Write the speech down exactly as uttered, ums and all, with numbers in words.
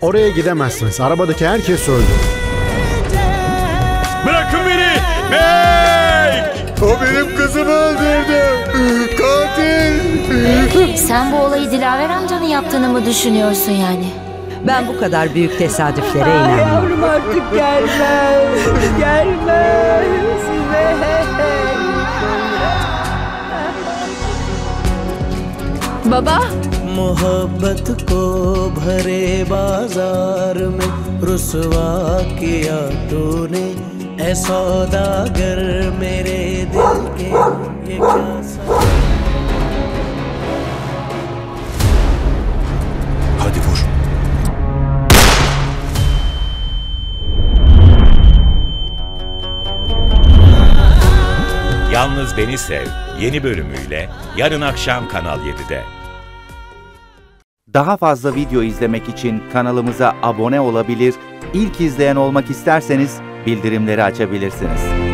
Oraya gidemezsiniz. Arabadaki herkes öldü. Bırakın beni! Hey! O benim kızımı öldürdü. Katil. Sen bu olayı Dilaver amcanın yaptığını mı düşünüyorsun yani? Ben bu kadar büyük tesadüflere inanmam. Yavrum artık gelmez. Gelmez. Baba. मोहब्बत को भरे बाजार में रुसवा किया तूने ऐ सौदागर मेरे दिल के ये क्या Hadi vur. Yalnız Beni Sev yeni bölümüyle yarın akşam Kanal yedide. Daha fazla video izlemek için kanalımıza abone olabilir, ilk izleyen olmak isterseniz bildirimleri açabilirsiniz.